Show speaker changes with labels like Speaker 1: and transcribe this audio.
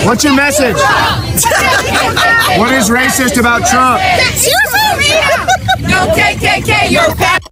Speaker 1: What's your message? What is racist about Trump?
Speaker 2: Seriously?
Speaker 3: No KKK, you're fat.